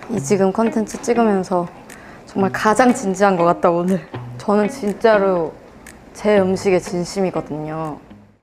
이 지금 컨텐츠 찍으면서 정말 가장 진지한 것 같다 오늘. 저는 진짜로 제 음식에 진심이거든요.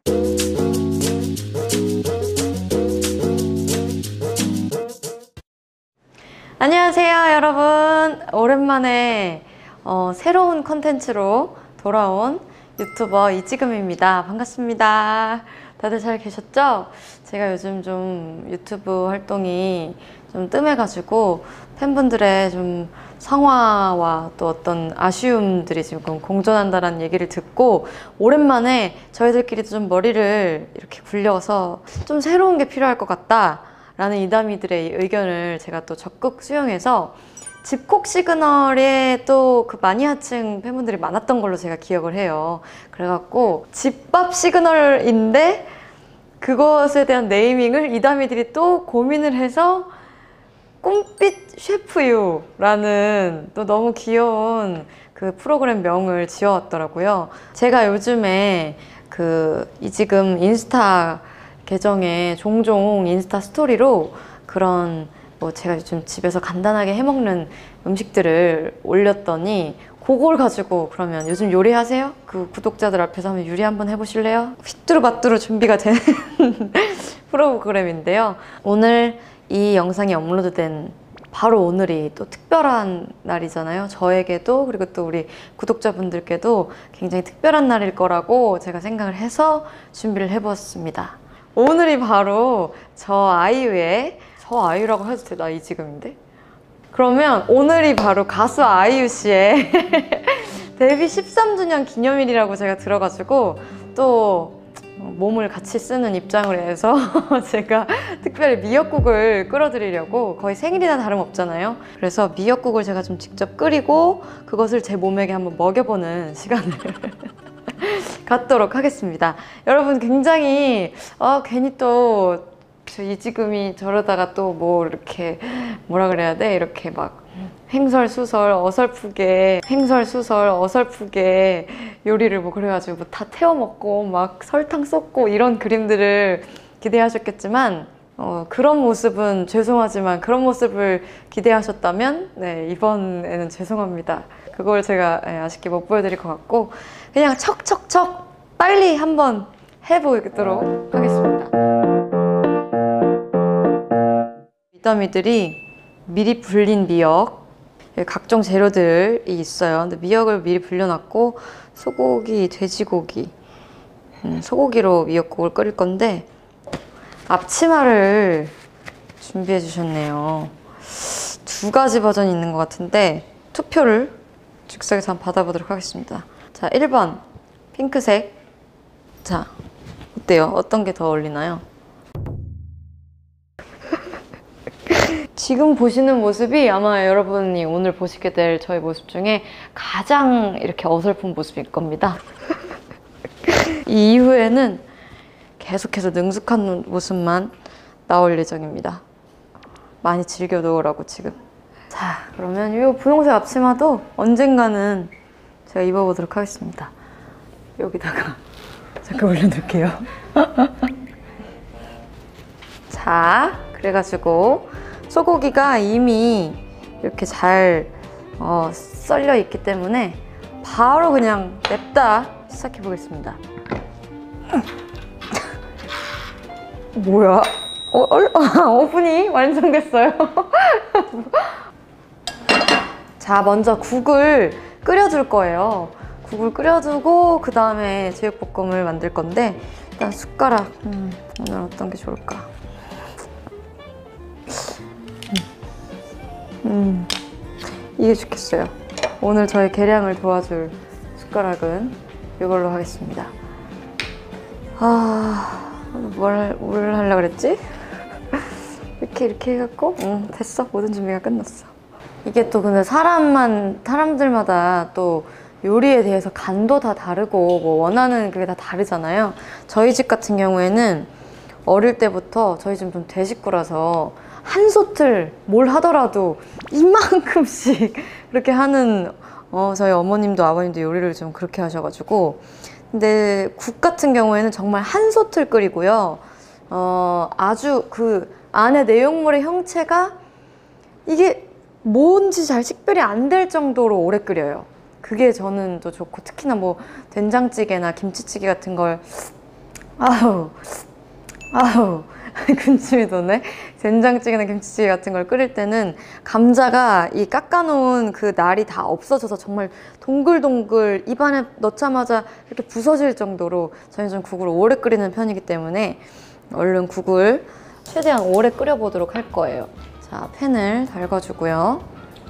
안녕하세요 여러분. 오랜만에 새로운 컨텐츠로 돌아온 유튜버 이지금입니다. 반갑습니다. 다들 잘 계셨죠? 제가 요즘 좀 유튜브 활동이 좀 뜸해가지고 팬분들의 좀 성화와 또 어떤 아쉬움들이 지금 공존한다는 얘기를 듣고 오랜만에 저희들끼리도 좀 머리를 이렇게 굴려서 좀 새로운 게 필요할 것 같다 라는 이다미들의 의견을 제가 또 적극 수용해서 집콕 시그널에 또 그 마니아층 팬분들이 많았던 걸로 제가 기억을 해요. 그래갖고 집밥 시그널인데 그것에 대한 네이밍을 이다미들이 또 고민을 해서 꿈빛 셰프유라는 또 너무 귀여운 그 프로그램 명을 지어왔더라고요. 제가 요즘에 그 이지금 인스타 계정에 종종 인스타 스토리로 그런 뭐 제가 요즘 집에서 간단하게 해먹는 음식들을 올렸더니 그걸 가지고 그러면 요즘 요리하세요? 그 구독자들 앞에서 한번 요리 한번 해보실래요? 휘뚜루마뚜루 준비가 되는 프로그램인데요. 오늘 이 영상이 업로드된 바로 오늘이 또 특별한 날이잖아요. 저에게도 그리고 또 우리 구독자분들께도 굉장히 특별한 날일 거라고 제가 생각을 해서 준비를 해보았습니다. 오늘이 바로 저 아이유라고 해도 되나 이지금인데? 그러면 오늘이 바로 가수 아이유 씨의 데뷔 13주년 기념일이라고 제가 들어가지고 또 몸을 같이 쓰는 입장을 해서 제가 특별히 미역국을 끓여드리려고 거의 생일이나 다름없잖아요. 그래서 미역국을 제가 좀 직접 끓이고 그것을 제 몸에게 한번 먹여보는 시간을 갖도록 하겠습니다. 여러분 굉장히 괜히 또 저 이지금이 저러다가 또 뭐 이렇게 뭐라 그래야 돼? 이렇게 막 횡설수설 어설프게 요리를 뭐 그래가지고 뭐 다 태워 먹고 막 설탕 쏟고 이런 그림들을 기대하셨겠지만 그런 모습은 죄송하지만 그런 모습을 기대하셨다면 네, 이번에는 죄송합니다. 그걸 제가 아쉽게 못 보여드릴 것 같고 그냥 척척척 빨리 한번 해보도록 하겠습니다. 이다미들이 미리 불린 미역, 각종 재료들이 있어요. 근데 미역을 미리 불려놨고 소고기, 돼지고기, 소고기로 미역국을 끓일 건데 앞치마를 준비해 주셨네요. 두 가지 버전이 있는 것 같은데 투표를 즉석에서 한번 받아보도록 하겠습니다. 자, 1번 핑크색. 자, 어때요? 어떤 게 더 어울리나요? 지금 보시는 모습이 아마 여러분이 오늘 보시게 될 저의 모습 중에 가장 이렇게 어설픈 모습일 겁니다. 이 이후에는 계속해서 능숙한 모습만 나올 예정입니다. 많이 즐겨 놓으라고 지금. 자, 그러면 이 분홍색 앞치마도 언젠가는 제가 입어보도록 하겠습니다. 여기다가 잠깐 올려놓을게요. 자, 그래가지고 소고기가 이미 이렇게 잘 썰려 있기 때문에 바로 그냥 냅다 시작해 보겠습니다. 뭐야? 오븐이 완성됐어요. 자, 먼저 국을 끓여줄 거예요. 국을 끓여두고 그 다음에 제육볶음을 만들 건데 일단 숟가락 오늘 어떤 게 좋을까? 이게 좋겠어요. 오늘 저의 계량을 도와줄 숟가락은 이걸로 하겠습니다. 뭘 하려고 그랬지? 이렇게 해갖고 됐어. 모든 준비가 끝났어. 이게 또 근데 사람들마다 또 요리에 대해서 간도 다 다르고 뭐 원하는 그게 다 다르잖아요. 저희 집 같은 경우에는 어릴 때부터 저희 집 좀 대식구라서 한 솥을 뭘 하더라도 이만큼씩 그렇게 하는 저희 어머님도 아버님도 요리를 좀 그렇게 하셔가지고 근데 국 같은 경우에는 정말 한 솥을 끓이고요. 아주 그 안에 내용물의 형체가 이게 뭔지 잘 식별이 안 될 정도로 오래 끓여요. 그게 저는 또 좋고, 특히나 뭐 된장찌개나 김치찌개 같은 걸 아우 군침이 도네. 된장찌개나 김치찌개 같은 걸 끓일 때는 감자가 이 깎아놓은 그 날이 다 없어져서 정말 동글동글 입안에 넣자마자 이렇게 부서질 정도로 저는 좀 국을 오래 끓이는 편이기 때문에 얼른 국을 최대한 오래 끓여보도록 할 거예요. 자, 팬을 달궈주고요.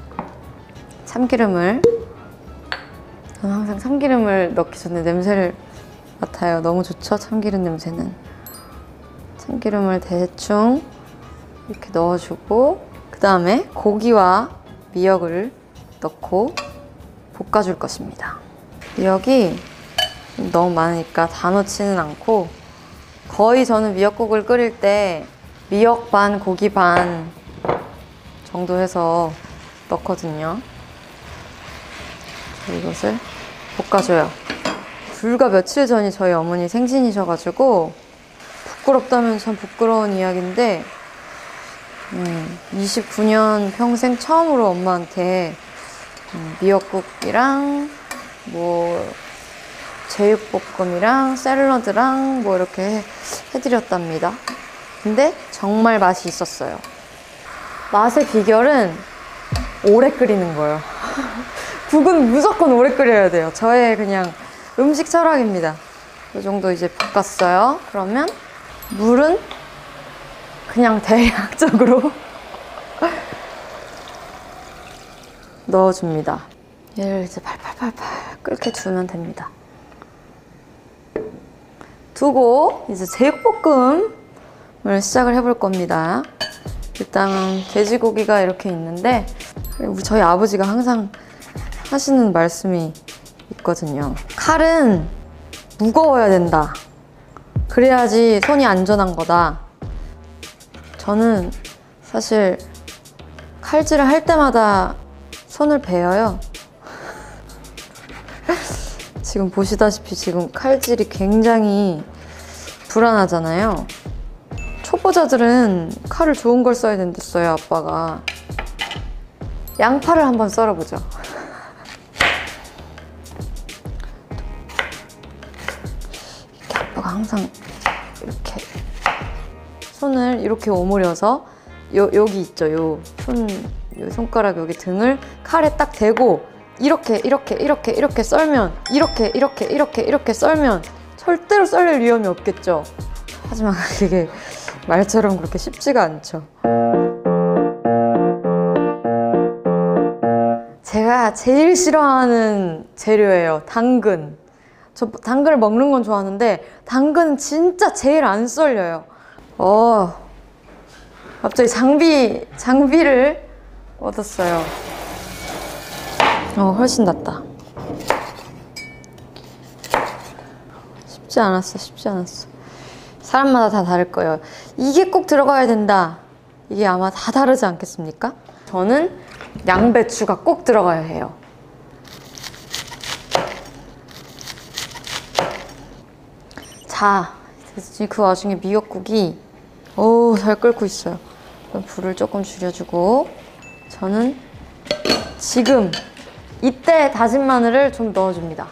참기름을, 저는 항상 참기름을 넣기 전에 냄새를 맡아요. 너무 좋죠? 참기름 냄새는. 참기름을 대충 이렇게 넣어주고, 그 다음에 고기와 미역을 넣고 볶아줄 것입니다. 미역이 너무 많으니까 다 넣지는 않고, 거의 저는 미역국을 끓일 때 미역 반, 고기 반 정도 해서 넣거든요. 이것을 볶아줘요. 불과 며칠 전이 저희 어머니 생신이셔가지고 부끄럽다면 참 부끄러운 이야기인데 29년 평생 처음으로 엄마한테 미역국이랑 뭐 제육볶음이랑 샐러드랑 뭐 이렇게 해드렸답니다. 근데 정말 맛이 있었어요. 맛의 비결은 오래 끓이는 거예요. 국은 무조건 오래 끓여야 돼요. 저의 그냥 음식 철학입니다. 이 정도 이제 볶았어요. 그러면 물은 그냥 대략적으로 넣어줍니다. 얘를 이제 팔팔팔팔 끓게 두면 됩니다. 두고 이제 제육볶음을 시작을 해볼 겁니다. 일단 돼지고기가 이렇게 있는데, 저희 아버지가 항상 하시는 말씀이 있거든요. 칼은 무거워야 된다. 그래야지 손이 안전한 거다. 저는 사실 칼질을 할 때마다 손을 베어요. 지금 보시다시피 지금 칼질이 굉장히 불안하잖아요. 초보자들은 칼을 좋은 걸 써야 된댔어요, 아빠가. 양파를 한번 썰어보죠. 아빠가 항상 이렇게 손을 이렇게 오므려서 여기 있죠, 요 손가락 여기 등을 칼에 딱 대고 이렇게 썰면, 이렇게 썰면 절대로 썰릴 위험이 없겠죠. 하지만 그게 말처럼 그렇게 쉽지가 않죠. 제가 제일 싫어하는 재료예요, 당근. 저 당근을 먹는 건 좋아하는데 당근은 진짜 제일 안 썰려요. 갑자기 장비를 얻었어요. 훨씬 낫다. 쉽지 않았어. 사람마다 다 다를 거예요. 이게 꼭 들어가야 된다. 이게 아마 다 다르지 않겠습니까? 저는 양배추가 꼭 들어가야 해요. 자, 그 와중에 미역국이 잘 끓고 있어요. 불을 조금 줄여주고, 저는 지금 이때 다진 마늘을 좀 넣어줍니다.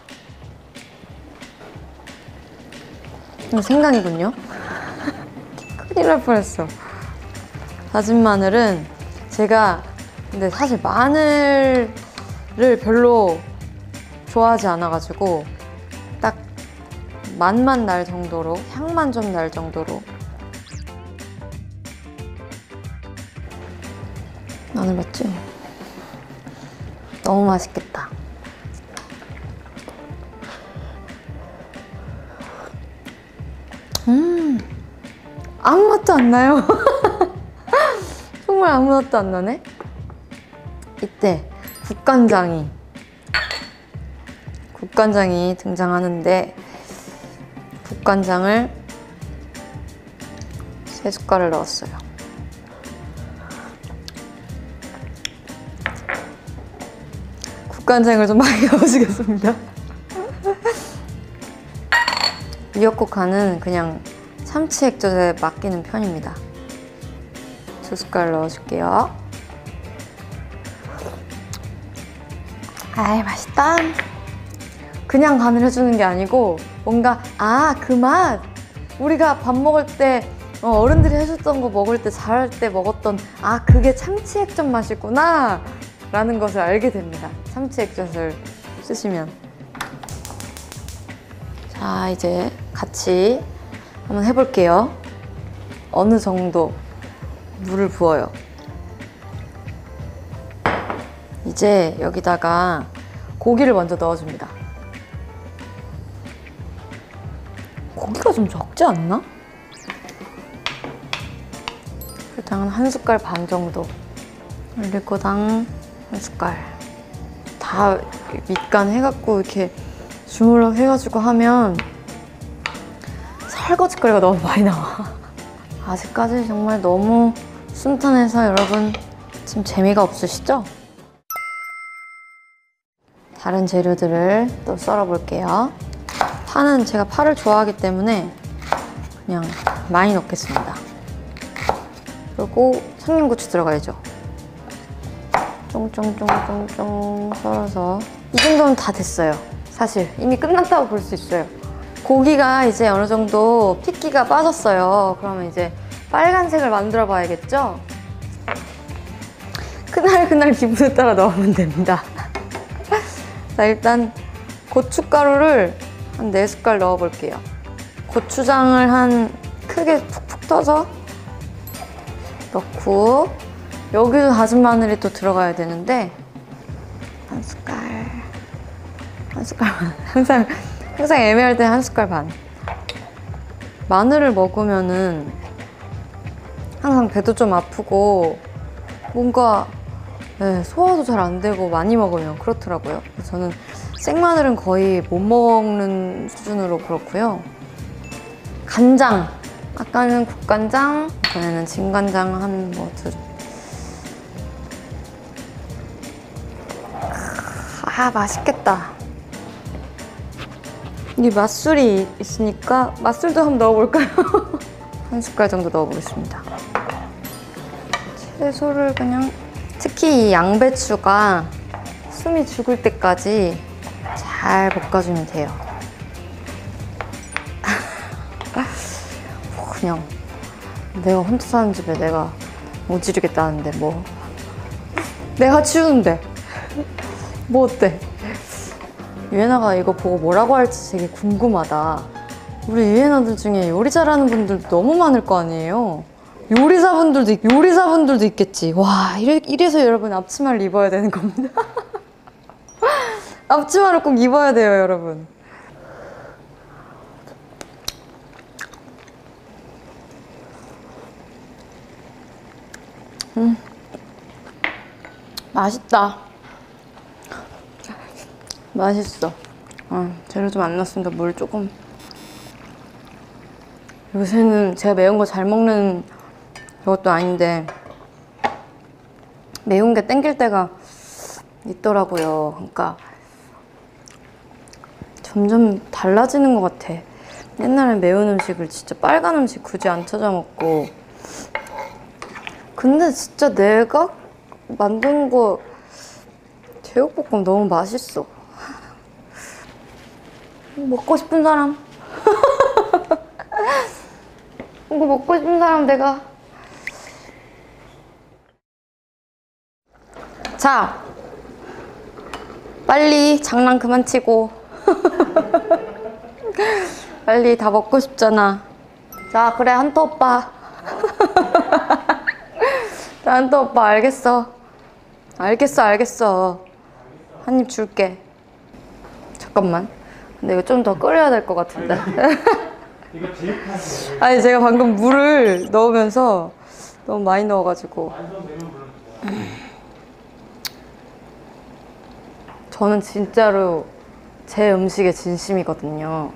생강이군요. 큰일 날 뻔했어. 다진 마늘은 제가 근데 사실 마늘을 별로 좋아하지 않아가지고 딱 맛만 날 정도로, 향만 좀 날 정도로. 마늘 맞지? 너무 맛있겠다. 아무 맛도 안 나요. 정말 아무 맛도 안 나네. 이때 국간장이 등장하는데, 국간장을 3숟갈을 넣었어요. 국간장을 좀 많이 넣어주겠습니다. 미역국 간은 그냥 참치 액젓에 맡기는 편입니다. 2숟갈 넣어줄게요. 아이, 맛있다. 그냥 간을 해주는 게 아니고 뭔가 그 맛! 우리가 밥 먹을 때 어른들이 해줬던 거 먹을 때 잘할 때 먹었던 그게 참치 액젓 맛이구나 라는 것을 알게 됩니다. 참치 액젓을 쓰시면. 자, 이제 같이 한번 해볼게요. 어느 정도 물을 부어요. 이제 여기다가 고기를 먼저 넣어줍니다. 고기가 좀 적지 않나? 일단 한 숟갈 반 정도. 올리고당 한 숟갈. 다 밑간 해갖고 이렇게 주물럭 해가지고 하면 설거지거리가 너무 많이 나와. 아직까지 정말 너무 순탄해서 여러분 지금 재미가 없으시죠? 다른 재료들을 또 썰어 볼게요. 파는 제가 파를 좋아하기 때문에 그냥 많이 넣겠습니다. 그리고 청양고추 들어가야죠. 쫑쫑쫑쫑쫑 썰어서 이 정도면 다 됐어요. 사실 이미 끝났다고 볼 수 있어요. 고기가 이제 어느 정도 핏기가 빠졌어요. 그러면 이제 빨간색을 만들어 봐야겠죠? 그날 기분에 따라 넣으면 됩니다. 자, 일단 고춧가루를 한 4숟갈 넣어 볼게요. 고추장을 한 크게 푹푹 떠서 넣고, 여기도 다진 마늘이 또 들어가야 되는데 한 숟갈 반. 항상 애매할 때 한 숟갈 반. 마늘을 먹으면은 항상 배도 좀 아프고 뭔가 소화도 잘 안 되고 많이 먹으면 그렇더라고요. 그래서 저는 생마늘은 거의 못 먹는 수준으로 그렇고요. 간장, 아까는 국간장, 이번에는 진간장 한 맛있겠다. 이 맛술이 있으니까 맛술도 한번 넣어볼까요? 한 숟갈 정도 넣어보겠습니다. 채소를 그냥, 특히 이 양배추가 숨이 죽을 때까지 잘 볶아주면 돼요. 그냥 내가 혼자 사는 집에 내가 모지르겠다는데 뭐 내가 치우는데 뭐 어때? 유엔아가 이거 보고 뭐라고 할지 되게 궁금하다. 우리 유엔아들 중에 요리 잘하는 분들 너무 많을 거 아니에요? 요리사분들도 있겠지. 와, 이래서 여러분 앞치마를 입어야 되는 겁니다. 앞치마를 꼭 입어야 돼요, 여러분. 맛있다. 맛있어. 재료 좀 안 넣었으니까 물 조금. 요새는 제가 매운 거 잘 먹는 그것도 아닌데 매운 게 땡길 때가 있더라고요. 그러니까 점점 달라지는 것 같아. 옛날엔 매운 음식을 진짜 빨간 음식 굳이 안 찾아 먹고, 근데 진짜 내가 만든 거 제육볶음 너무 맛있어. 먹고 싶은 사람 이거 먹고 싶은 사람 내가. 자, 빨리 장난 그만 치고 빨리 다 먹고 싶잖아. 자, 그래, 한토 오빠. 자, 한토 오빠, 알겠어. 한 입 줄게. 잠깐만, 근데 이거 좀 더 끓여야 될 것 같은데. 아니, 제가 방금 물을 넣으면서 너무 많이 넣어가지고. 저는 진짜로 제 음식에 진심이거든요.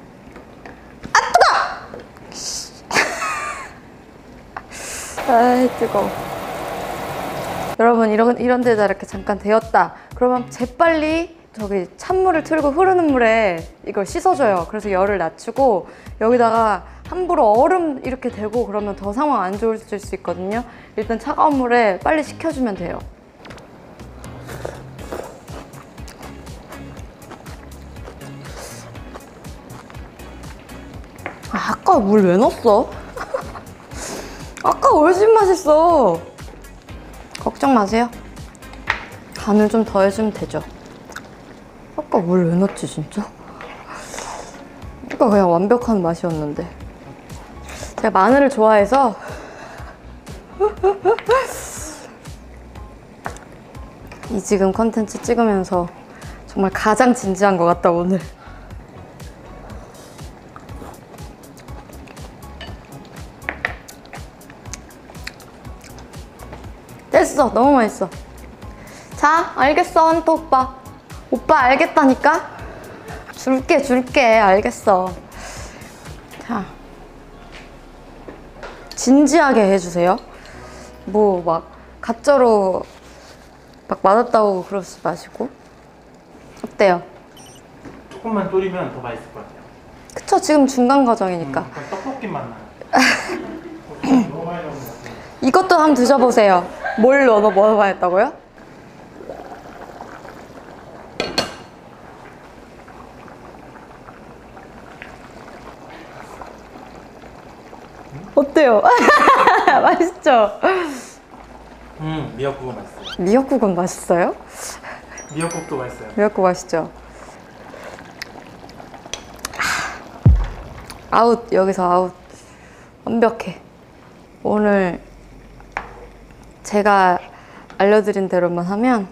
아이, 뜨거워. 여러분, 이런 데다 이렇게 잠깐 데웠다 그러면 재빨리 저기 찬물을 틀고 흐르는 물에 이걸 씻어줘요. 그래서 열을 낮추고 여기다가 함부로 얼음 이렇게 대고 그러면 더 상황 안 좋을 수 있거든요. 일단 차가운 물에 빨리 식혀주면 돼요. 아까 물 왜 넣었어? 아까 훨씬 맛있어. 걱정 마세요. 간을 좀 더 해주면 되죠. 아까 물 왜 넣었지 진짜? 아까 그냥 완벽한 맛이었는데. 제가 마늘을 좋아해서 이 지금 컨텐츠 찍으면서 정말 가장 진지한 것 같다 오늘. 됐어. 너무 맛있어. 자, 알겠어 헌터 오빠. 오빠 알겠다니까? 줄게. 알겠어. 자, 진지하게 해주세요. 뭐 막 가짜로 막 맛없다고 그러지 마시고. 어때요? 조금만 졸이면 더 맛있을 것 같아요. 그쵸, 지금 중간 과정이니까. 약간 떡볶이 맛 나요. 너무 많이 넣은 것 같아요. 이것도 한번 드셔보세요. 뭘 넣어봐야 했다고요? 어때요? 맛있죠? 미역국은 맛있어요. 미역국은 맛있어요? 미역국도 맛있어요. 미역국 맛있죠? 아웃, 여기서 아웃. 완벽해. 오늘 제가 알려드린 대로만 하면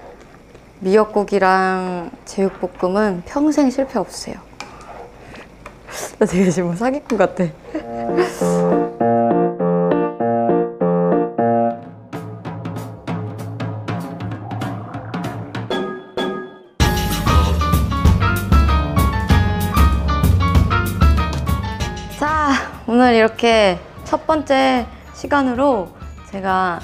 미역국이랑 제육볶음은 평생 실패 없으세요. 나 되게 지금 사기꾼 같아. 자, 오늘 이렇게 첫 번째 시간으로 제가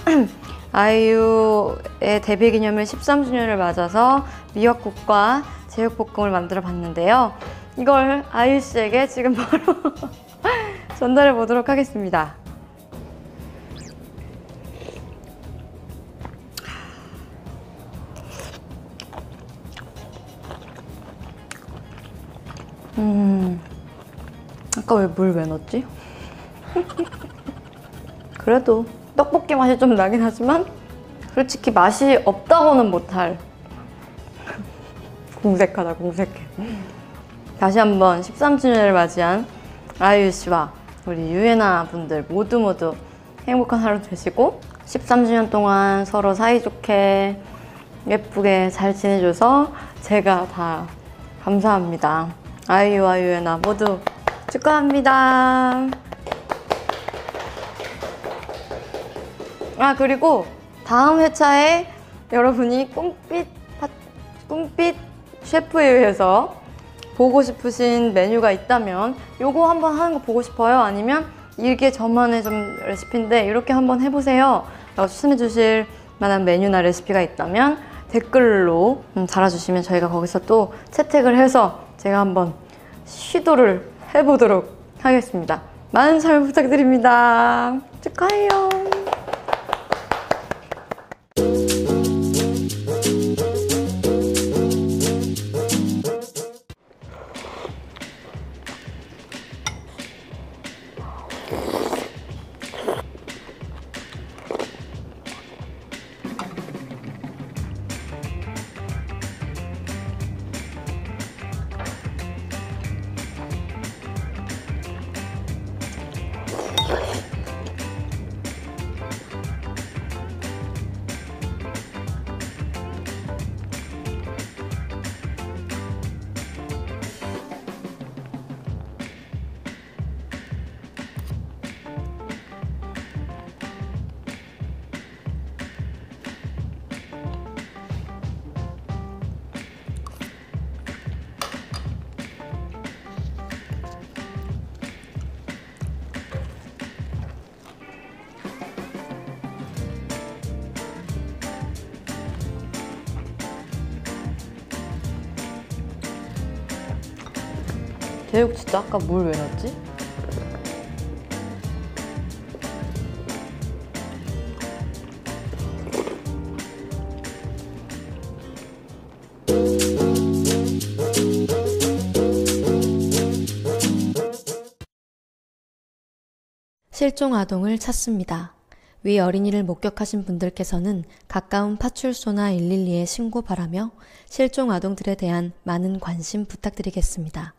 아이유의 데뷔 기념일 13주년을 맞아서 미역국과 제육볶음을 만들어 봤는데요. 이걸 아이유 씨에게 지금 바로 전달해 보도록 하겠습니다. 아까 물 왜 넣었지? 그래도 떡볶이 맛이 좀 나긴 하지만 솔직히 맛이 없다고는 못할. 공색하다, 공색해. 다시 한번 13주년을 맞이한 아이유 씨와 우리 유예나 분들 모두 행복한 하루 되시고 13주년 동안 서로 사이좋게 예쁘게 잘 지내줘서 제가 다 감사합니다. 아이유와 유예나 모두 축하합니다. 아, 그리고 다음 회차에 여러분이 꿈빛 셰프에 의해서 보고 싶으신 메뉴가 있다면 요거 한번 하는 거 보고 싶어요. 아니면 이게 저만의 좀 레시피인데 이렇게 한번 해보세요 라고 추천해 주실 만한 메뉴나 레시피가 있다면 댓글로 달아주시면 저희가 거기서 또 채택을 해서 제가 한번 시도를 해보도록 하겠습니다. 많은 참여 부탁드립니다. 축하해요. 제육 진짜 아까 물 왜 넣었지? 실종 아동을 찾습니다. 위 어린이를 목격하신 분들께서는 가까운 파출소나 112에 신고 바라며 실종 아동들에 대한 많은 관심 부탁드리겠습니다.